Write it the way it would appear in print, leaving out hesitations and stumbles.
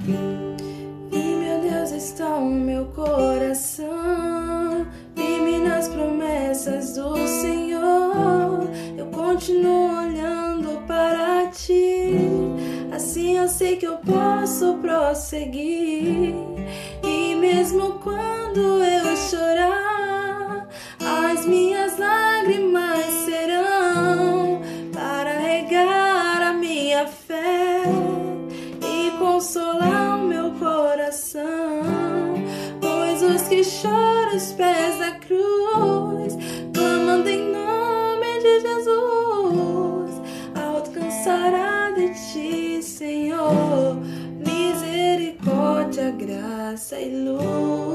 E meu Deus está o meu coração, firme nas promessas do Senhor. Eu continuo olhando para ti, assim eu sei que eu posso prosseguir. E mesmo quando eu chorar, as minhas lágrimas serão para regar a minha fé e consolar o meu coração. Pois os que choram aos pés da cruz, clamando em nome de Jesus, alcançará de ti, Senhor, misericórdia, graça e luz.